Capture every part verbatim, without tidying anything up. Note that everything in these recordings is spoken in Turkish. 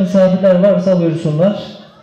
misafirler varsa buyursunlar.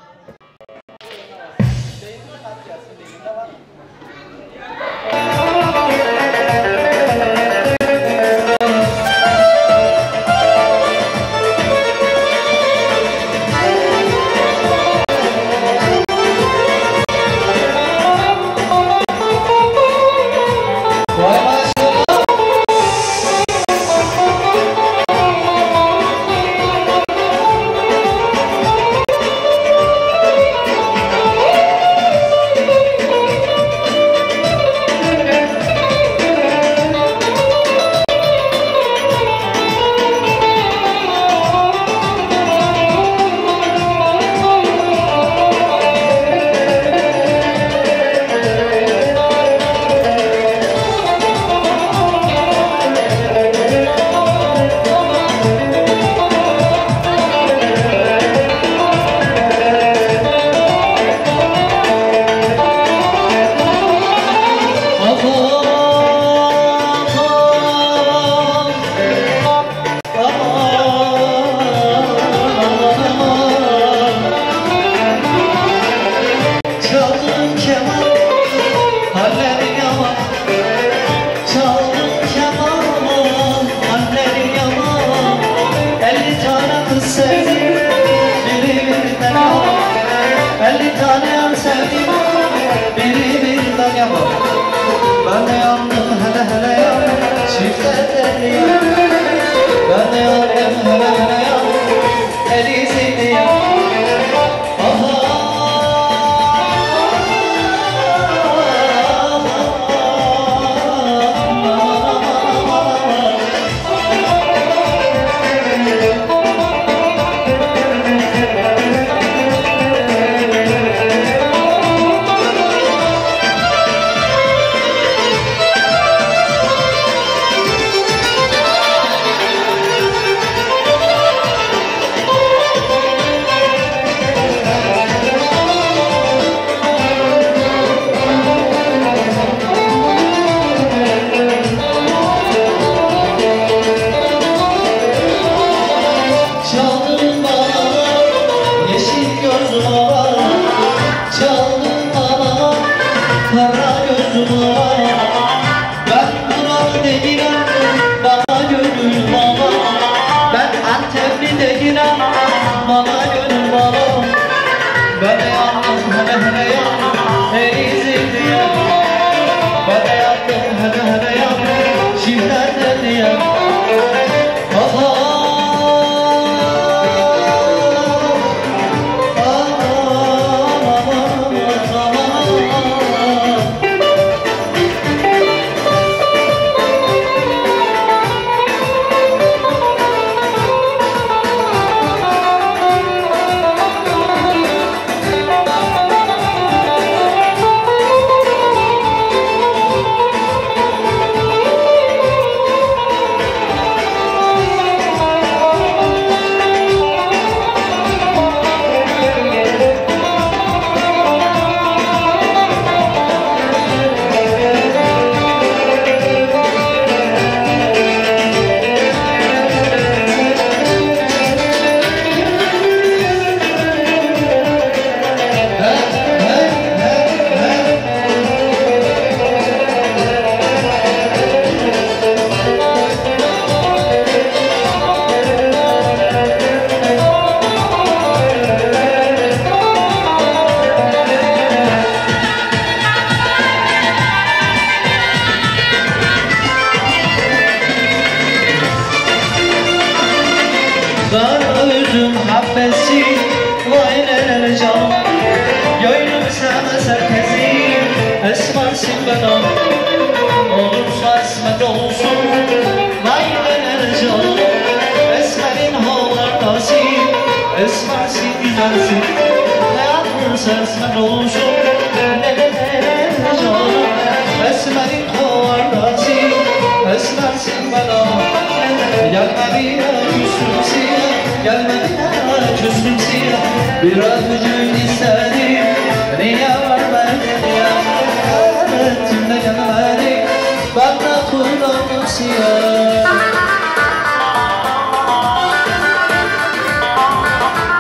Biraz vücut istedim, niye var bende ya? Öğrettimde gelmedi, bana kullanmış ya.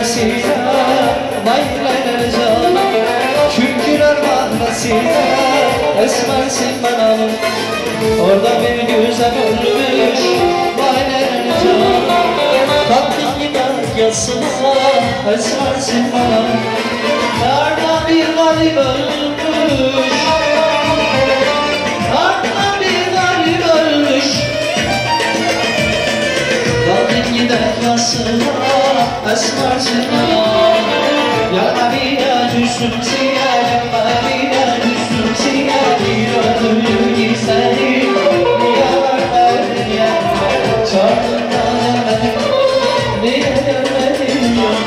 çevresine Mayleler canım Şükürler mahlasine Esmersin banalım Orada bir güzel ölmüş Mayleler canım Kalktın gider yasına Esmersin banalım Orada bir garip ölmüş Orada bir garip ölmüş Kalktın gider yasına Esmersin banalım Yanma bir ya düştüm siyah Yanma bir ya düştüm siyah Bir ödülü gizledim Yar verdim ya Çağrımdan gelmedim Niye gelmedim ya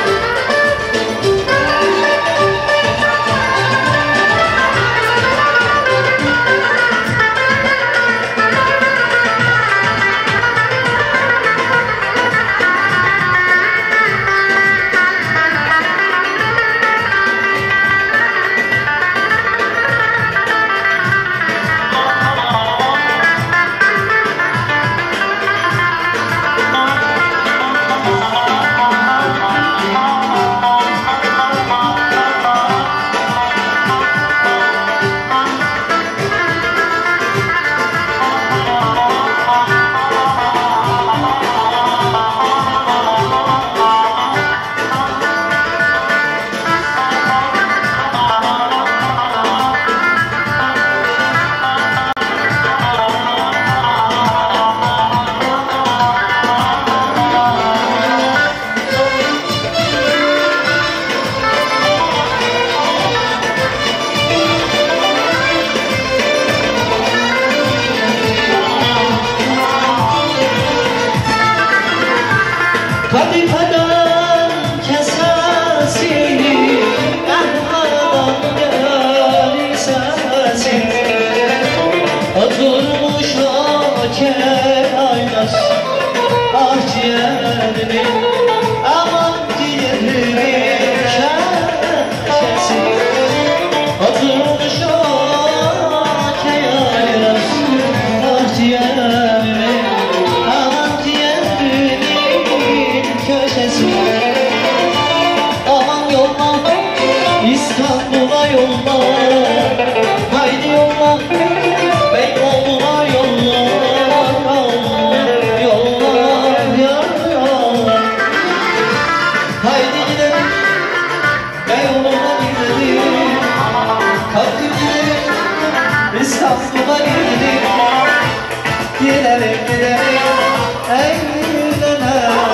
Kadifeden kesesini Erhadan gelir sesini Oturmuş haker aynas Ah ciğerimi Aman ciğerimi Şerşesi Oturmuş haker aynas Ah ciğerimi Aman ciğerimi köşesi Aman yolla İstanbul'a yolla Haydi yolla Beyoğlu'na yolla Yolla yolla yolla Haydi gidelim Beyoğlu'na gidelim Kalkın gidelim İstanbul'a gidelim Gidelim gidelim Eğlenelim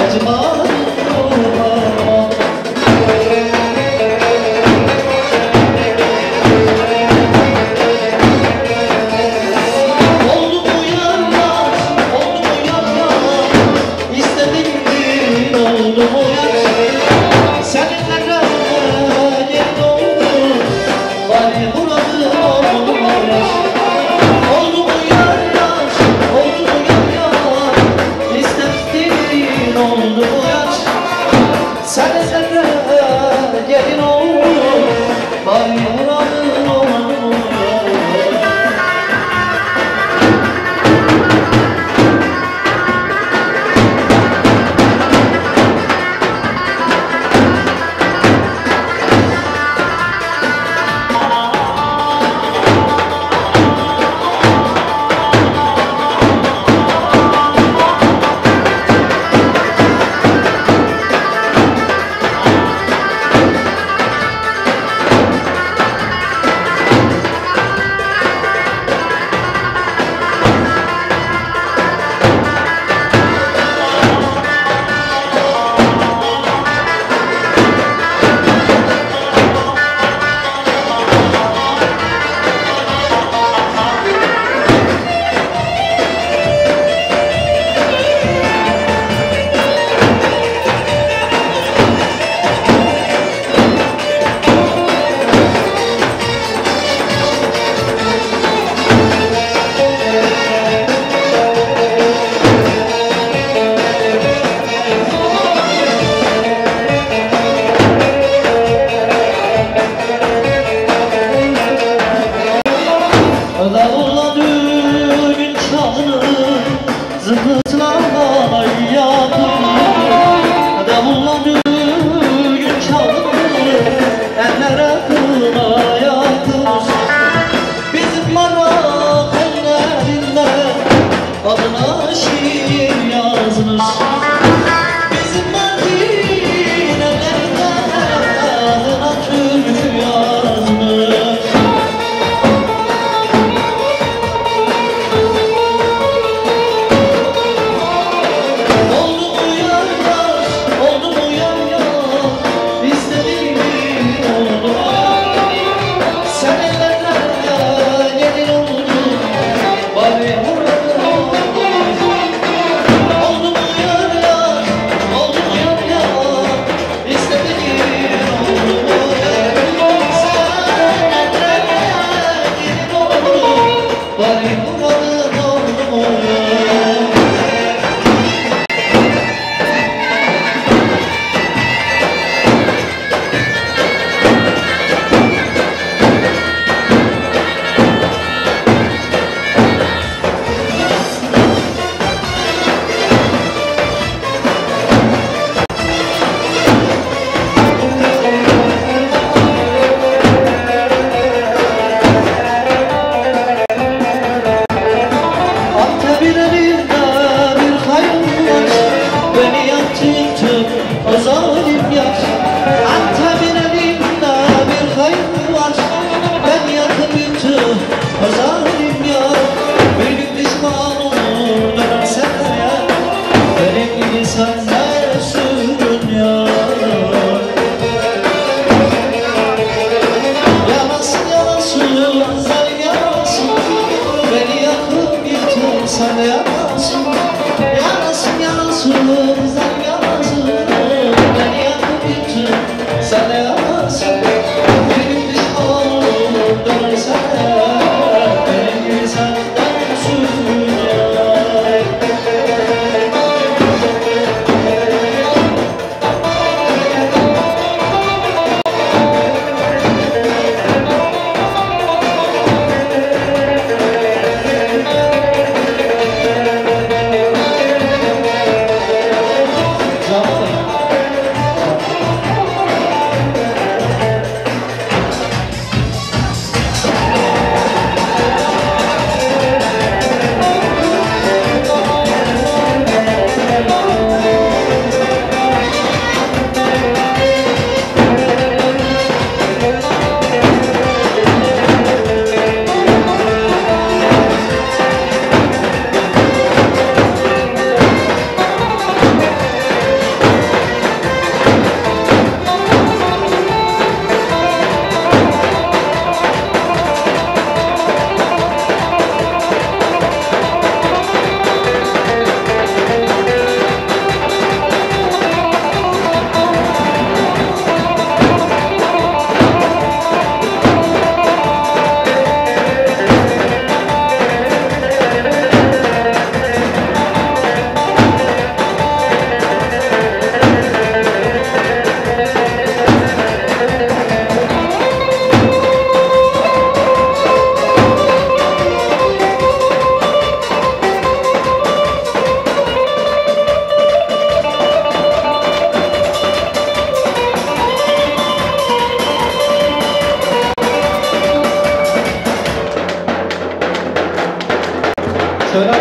acımadım oldu mu yanlar, oldu mu yanlar, istediğin oldu mu yanlar, seninle gelin oldu, bari muradın oldu mu yanlar, oldu mu yanlar, oldu mu yanlar, istediğin oldu mu yanlar, seninle gelin oldu, bari muradın oldu mu yanlar. Davullar düğün çalınır, zımbırtılar yakılır. Davullar düğün çalınır, eller akılına yakılır. Bizim marak ellerinde adına şiir yazılır. Bizim Mardin ellerinde adına türkü yazılır.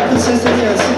kız sesleri gelsin.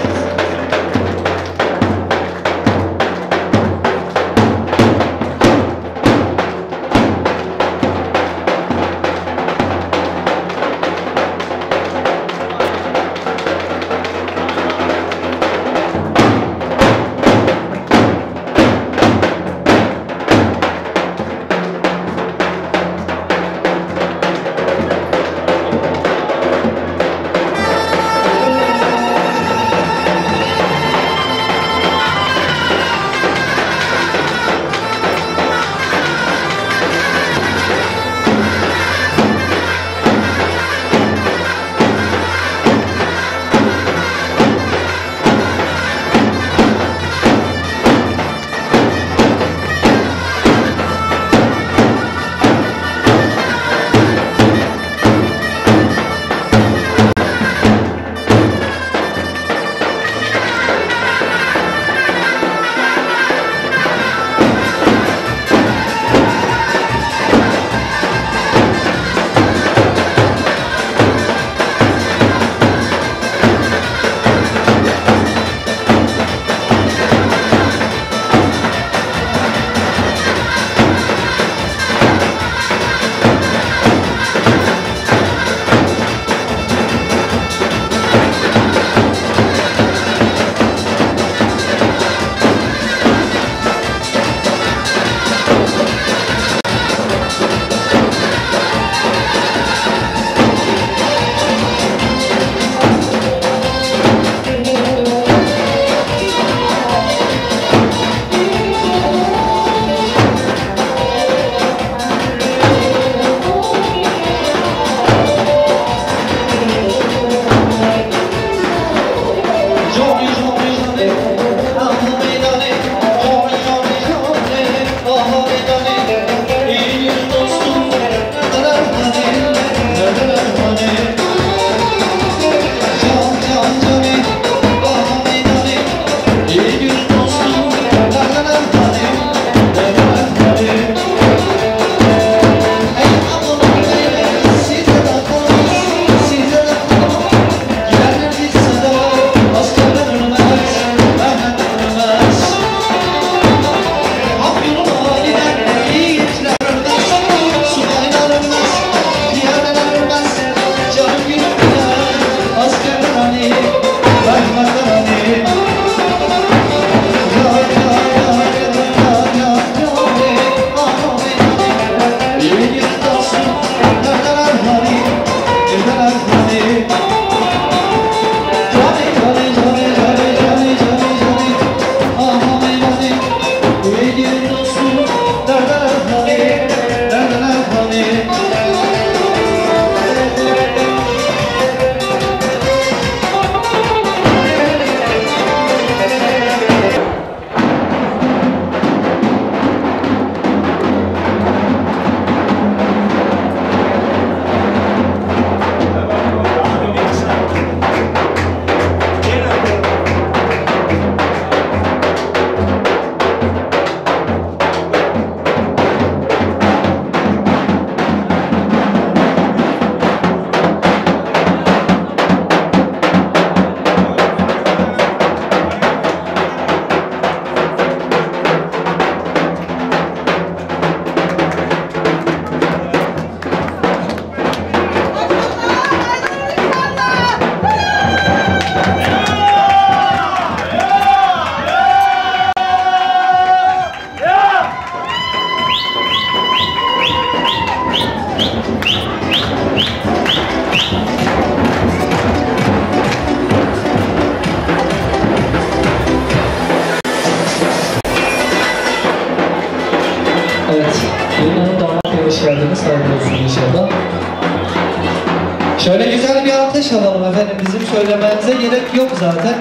Şöyle güzel bir alkış alalım efendim. Bizim söylememize gerek yok zaten.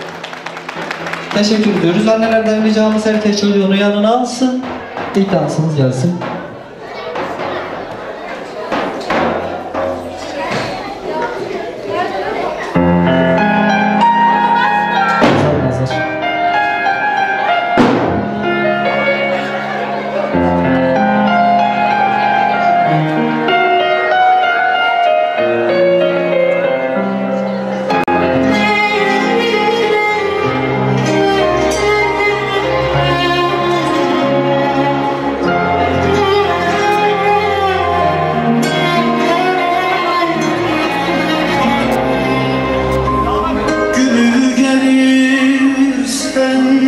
Teşekkür ediyoruz. Annelerden ricamız herkes çocuğunu yanına alsın. İlk dansımız gelsin.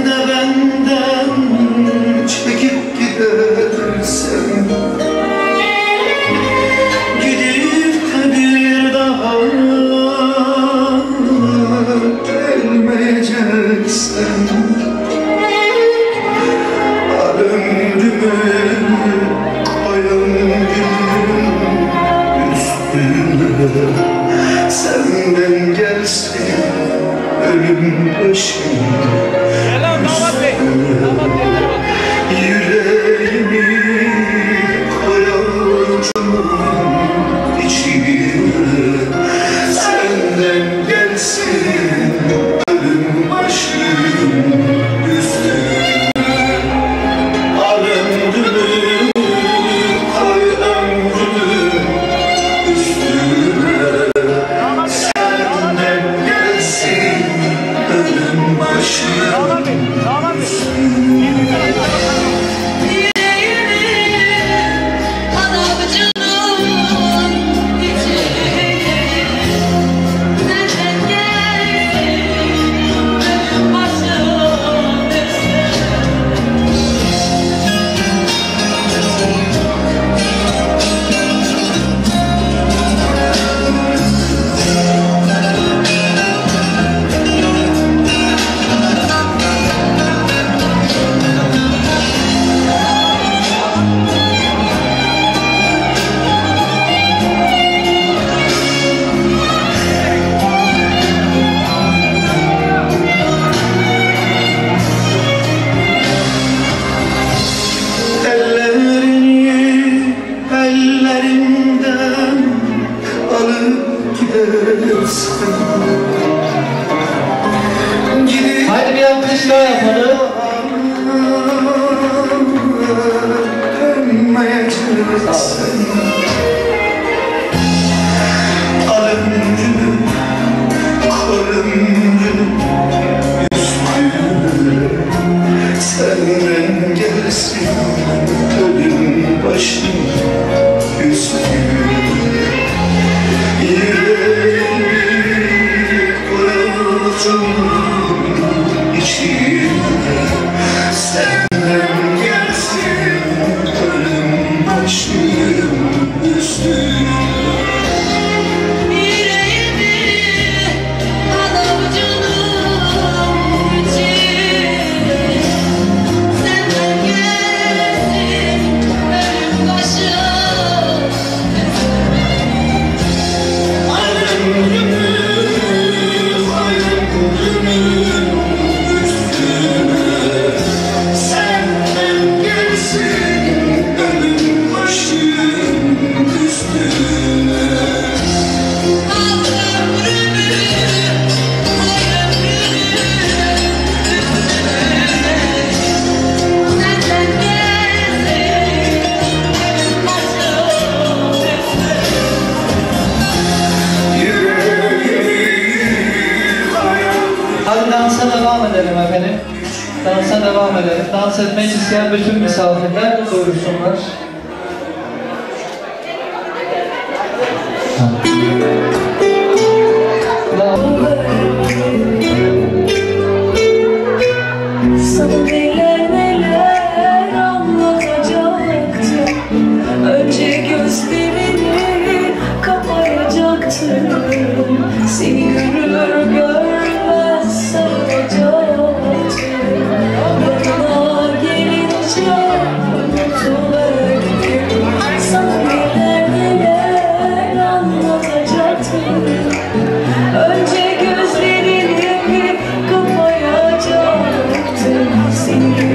de benden çekip gidersen, gidip de bir daha gelmeyeceksen, al ömrümü ay ömrümün üstüne. Senden gelsin ölüm başıma, yüreğimi koyacağım içine. Senden gelsin ölüm başım üstüne. Al ömrümü koy ömrümün üstüne. Senden gelsin ölüm başım ellerimden alıp gidersen. Haydi bir alkış daha yapalım. Dönmeyeceksen, al ömrümü koy ömrümün üstüne. Senden gelsin ölüm başım üstüne. Yüreğimi koyacağım içine. Senden gelsin ölüm başım üstüne. Hadi dansa devam edelim efendim. Dansa devam edelim. Dans etmek isteyen bütün misafirler buyursunlar. Sana neler neler anlatacaktım. Önce gözlerini kapayacaktım. Seni görür görmez saracaktım. Yanına gelince unutuverdin. Sana neler neler anlatacaktım. Önce gözlerini kapayacaktım. Seni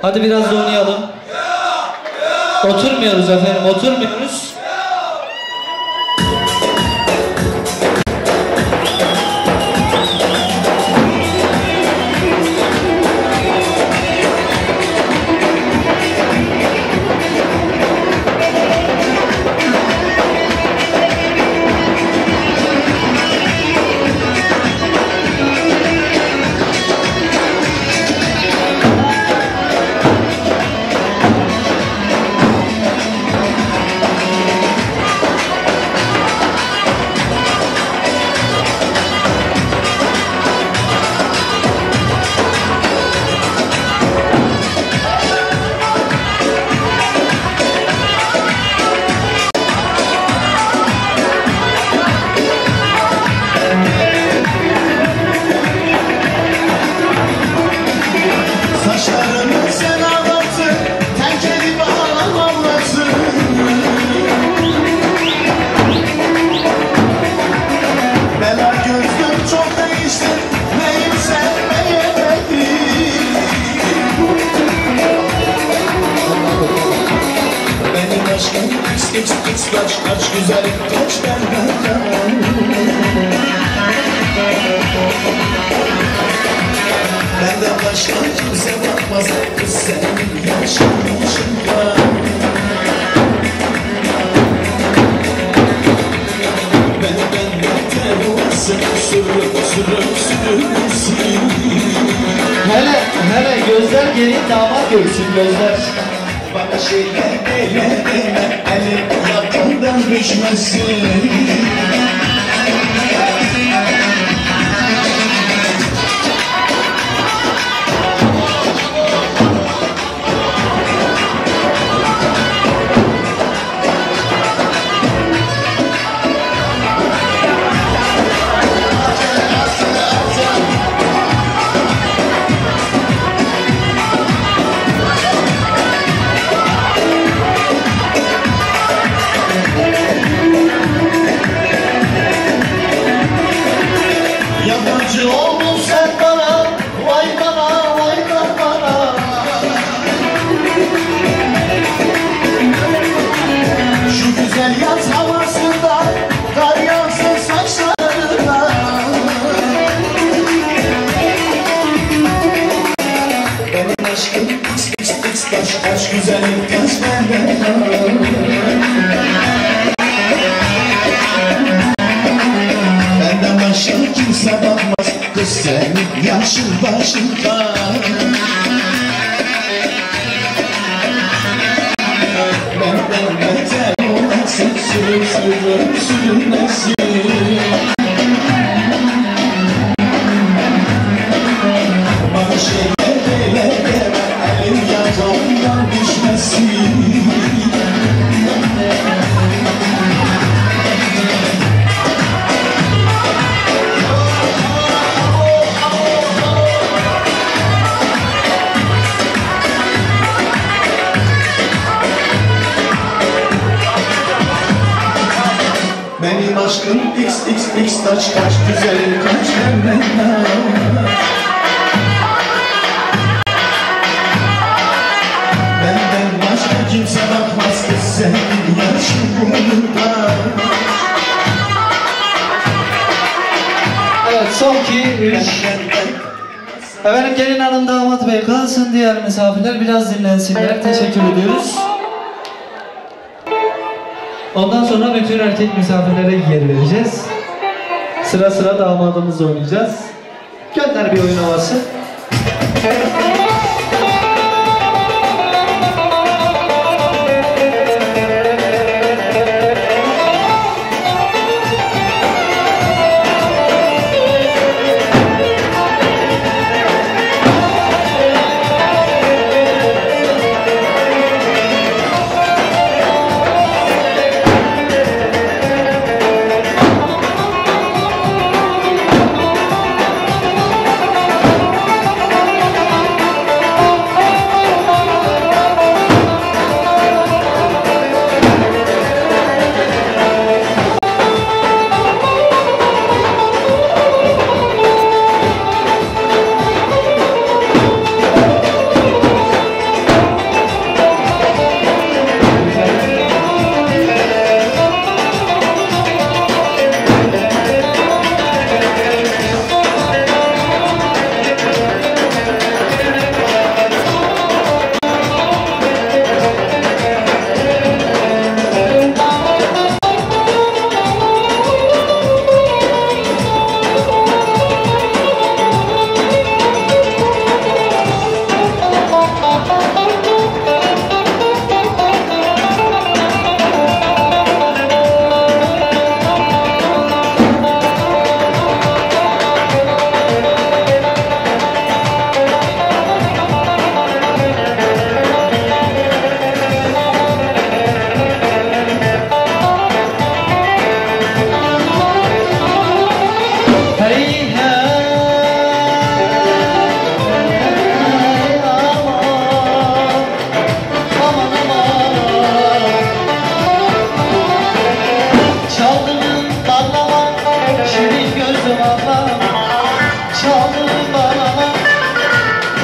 Hadi biraz da oynayalım. Oturmuyoruz efendim, oturmuyoruz. Saçlarını sen ağlattın, tencere bağlam ağlattın. Bela gözlüm çok değişti, neyim sevmeyemedin. Benim aşkım x x x kaç kaç güzel kaç benden. Benden başka kimse bakmaz, kız senin yaşın yaşında. Benden beter olasın, sürüp sürüp sürürsün. Hele, hele gözler gelin damat görsün gözler. Bana şeyler deme deme, elim yakından düşmesin. Yabancı oldun sen bana, vay bana, vay bana. Şu güzel yaz havasında, kar yağsın saçlarına. Benim aşkım x x x kaç kaç güzellik kaç benden. Benden başka kimse bakmaz, kız senin yaşın başında. Benden beter olasın, sürür sürür sürünmesin. Bana şeyler böyle deme, elim yakamdan düşmesin. Benim aşkım x x x kaç kaç güzelim kaç benden. Benden başka kimse bakmaz kız senin yaşın burnunda. Evet, son iki, üç. Efendim gelin hanım damat bey kalsın, diğer misafirler biraz dinlensinler. Teşekkür ediyoruz. Ondan sonra bütün erkek misafirlere yer vereceğiz. Sıra sıra damadımızla oynayacağız. Gönder bir oyun havası.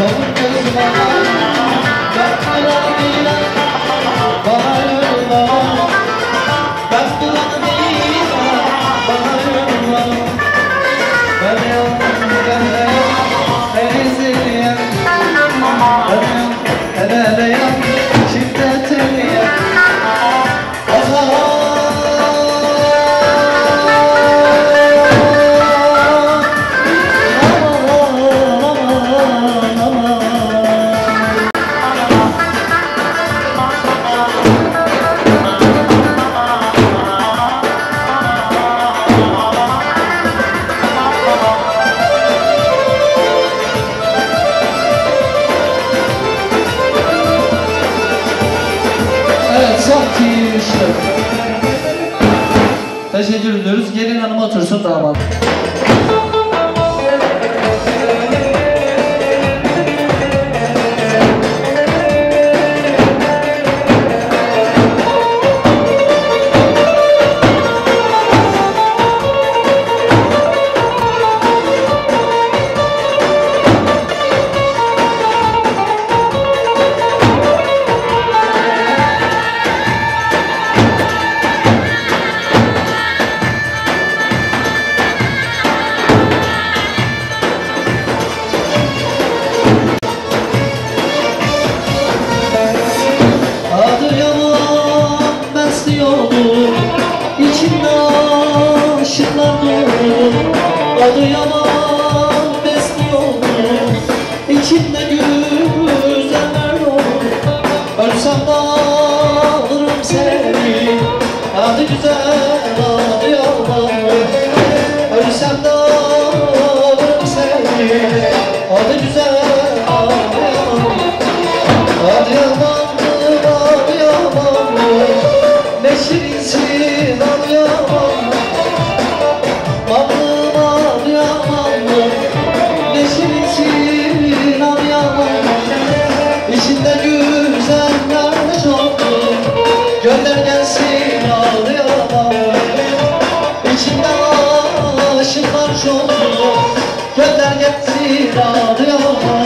Teşekkür ediyoruz. Gelin hanıma otursun damat. Adı yaman besliyor, içinde güzeller olur. Ölsem de alırım seni, adı güzel adı yaman. Ölsem de alırım seni, adı güzel adı yaman. Adı yamandır adı yaman, ne şirinsin adı yaman. İçinde güzeller çoktur, gönder gelsin ağlayamam. İçinde aşıklar çoktur, gönder gelsin ağlayamam.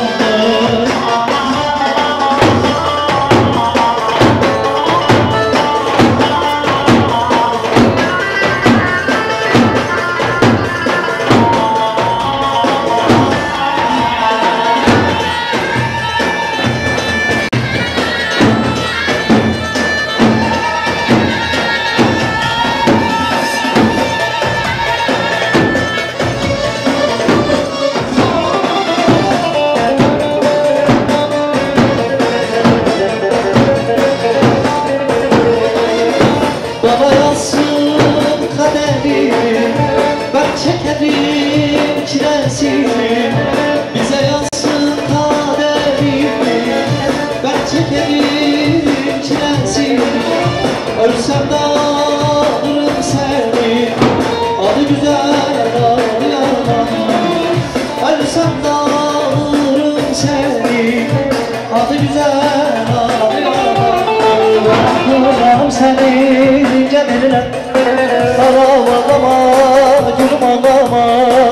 Bana yazsın kaderi, ben çekerim çilesini. Bize yazsın kaderi, ben çekerim çilesini. Ölsem de alırım seni, adı güzel adı yaman. Ölsem de alırım seni, adı güzel adı yaman. Bırakırım seni ince beline, ağlama ağlama gülüm ağlama.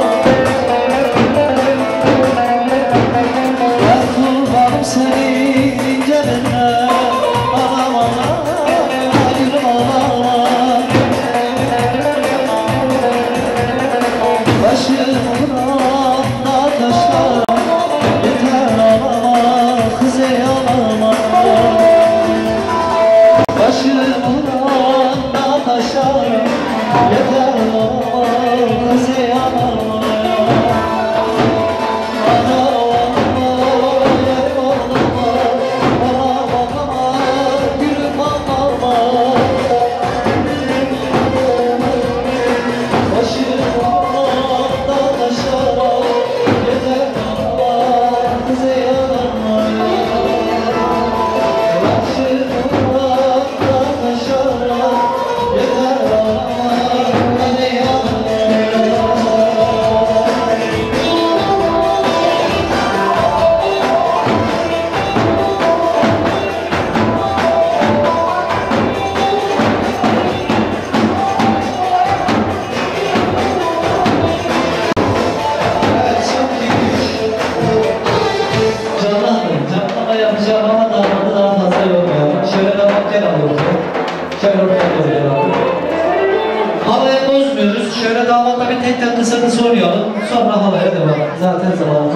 Bırakırım seni ince beline, ağlama ağlama gülüm ağlama. Başımın altına taşlar, yeter ağlama kız ey ağlama. Başımın altına taşar, yeter ağlama kız ey ağlama. Ağlama, ey ağlama, ağlama, gülüm ağlama. Başımın altına taşar, yeter ağlama kız ey ağlama.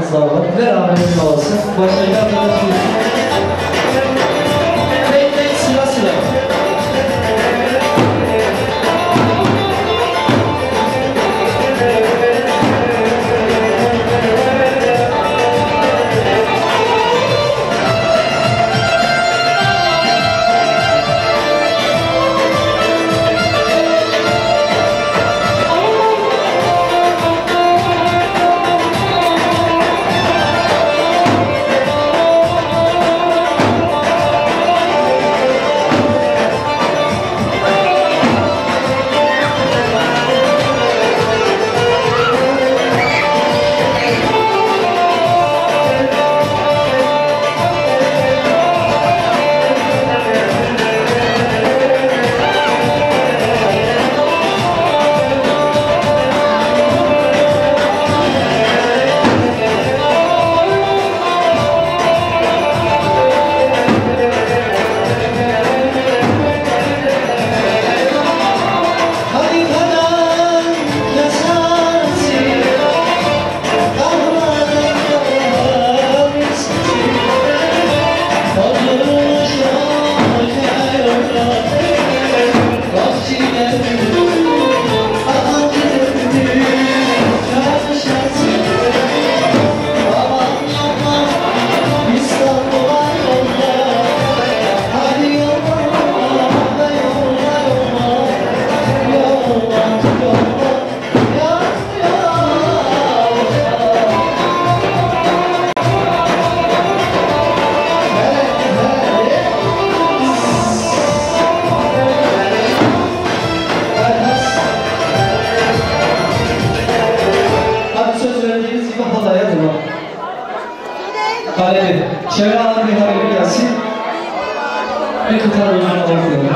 oyunumuz daha var. Ver abinin havası. Başlayın arkadaşlar. Tek tek sıra sıra. Halil, çevre alan bir Halil gelsin. Bir kıta oyunu alalım.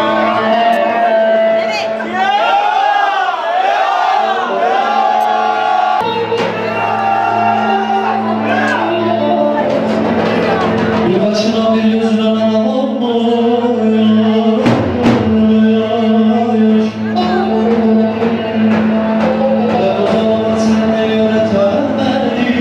Bir başına bir yüzüne anam olmuyor. Ben o zaman seni yönetemedim.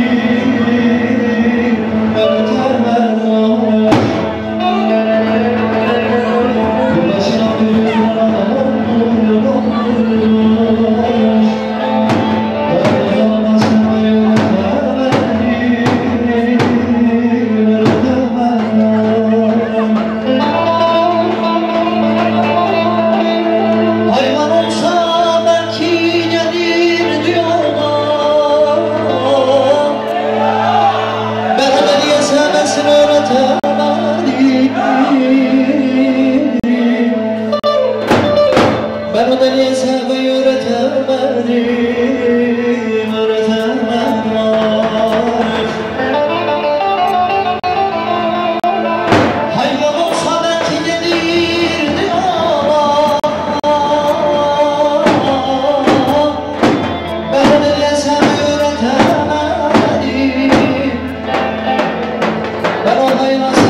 Ben o deliye sevmeyi öğretemedim, öğretemedim. Hayvan olsa belki gelirdi ama ben o deliye sevmeyi öğretemedim. Ben o hayvan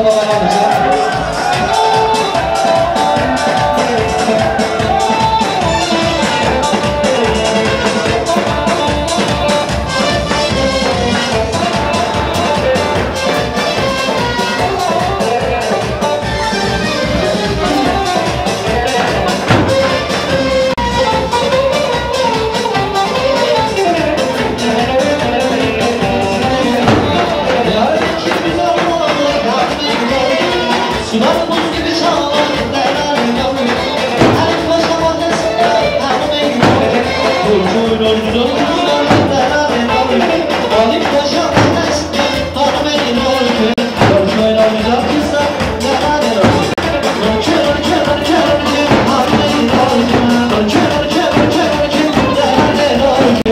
babalar alacak. Sular buz gibi çağlar, derler yavrum. Her paşa mahallesinde tanımayın. Kurşun oyuncu oyuncular, derler yavrum. Alim paşa mahallesinde tanımayın yavrum. Kurşun oyuncu kızlar, derler yavrum. Kurşun oyuncu oyuncu tanımayın yavrum. Kurşun oyuncu oyuncu derler yavrum.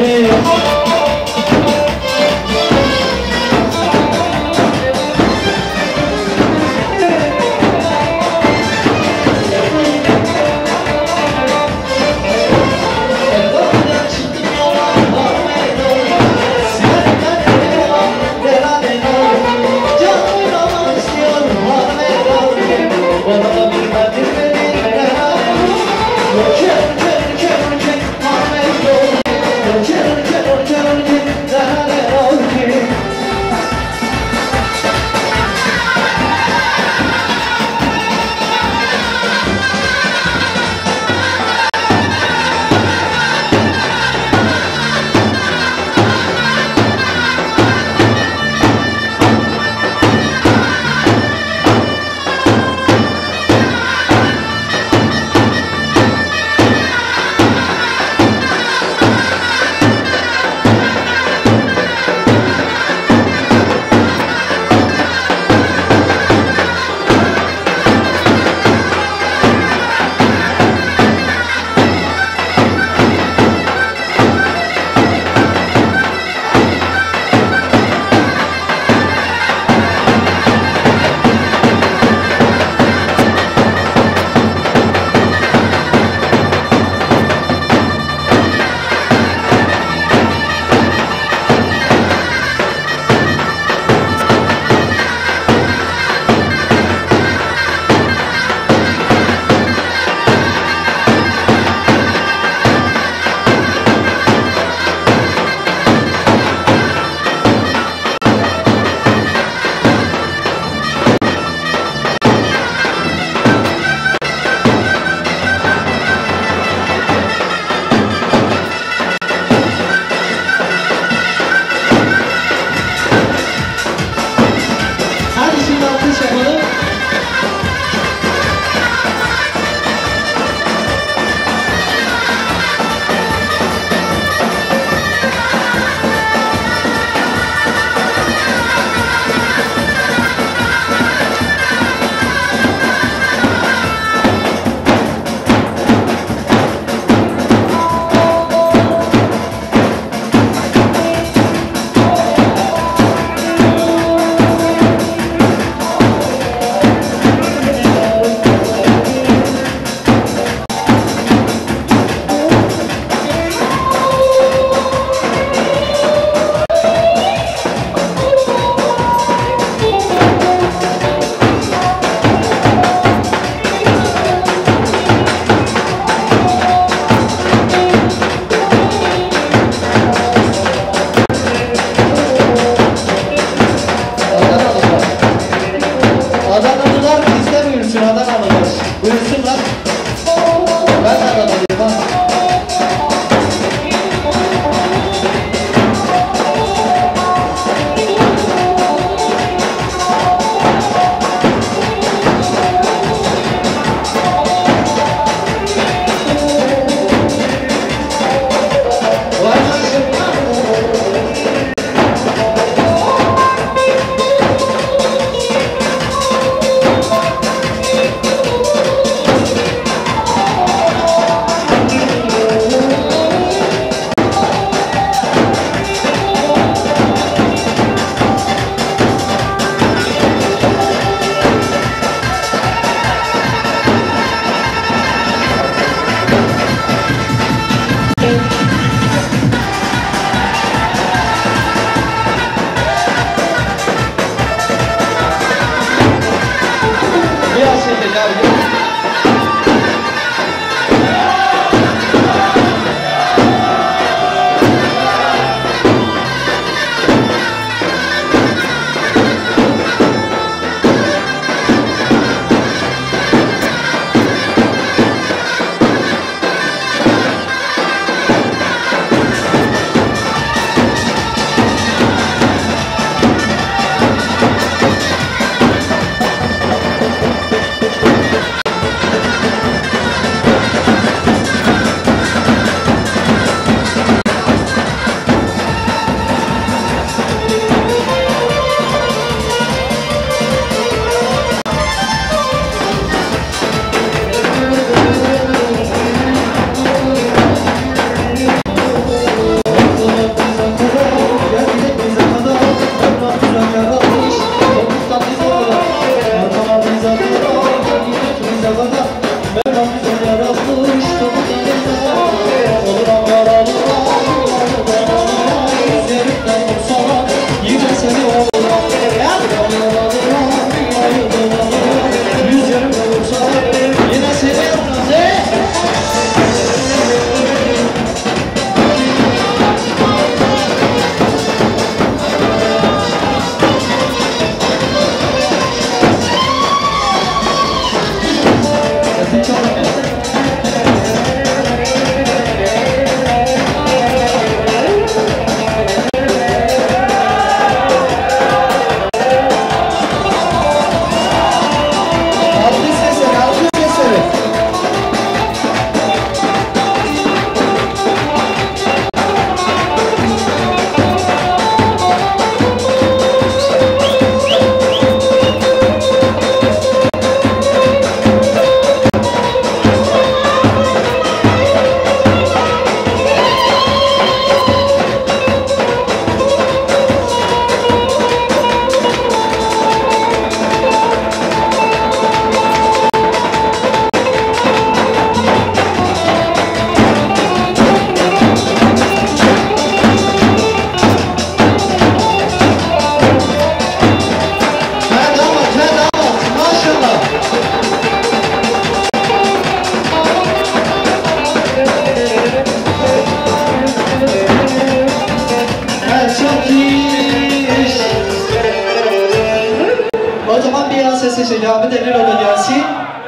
sesi icabı denir ola gelsin.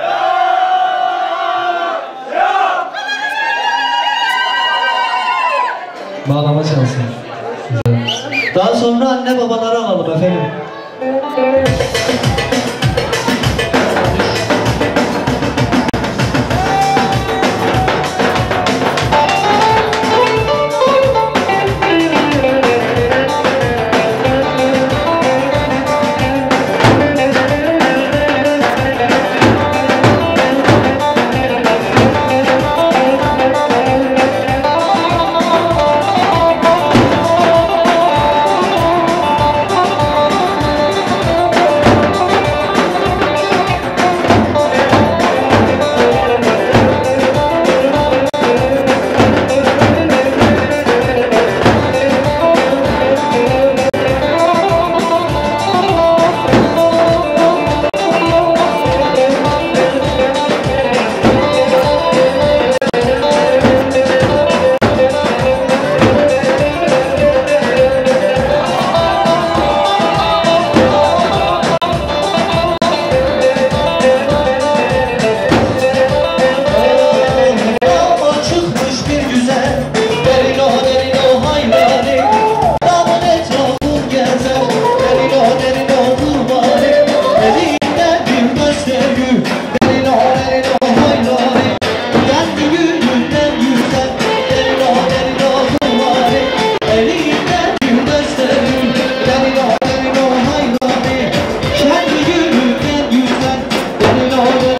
Bağlama çalsın. Daha sonra anne babaları alalım efendim.